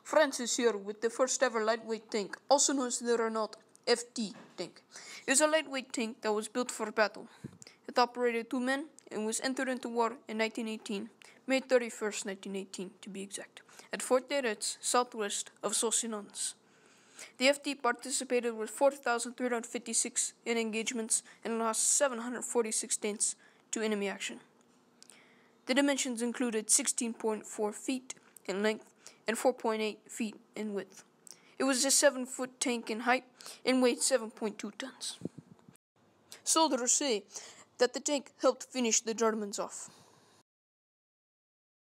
Francis here with the first ever lightweight tank, also known as the Renault FT tank. It was a lightweight tank that was built for battle. It operated 2 men and was entered into war in 1918, May 31st, 1918 to be exact, at Fort des Rets, southwest of Soissons. The FT participated with 4,356 in engagements and lost 746 tanks to enemy action. The dimensions included 16.4 feet in length and 4.8 feet in width. It was a 7-foot tank in height and weighed 7.2 tons. Soldiers say that the tank helped finish the Germans off.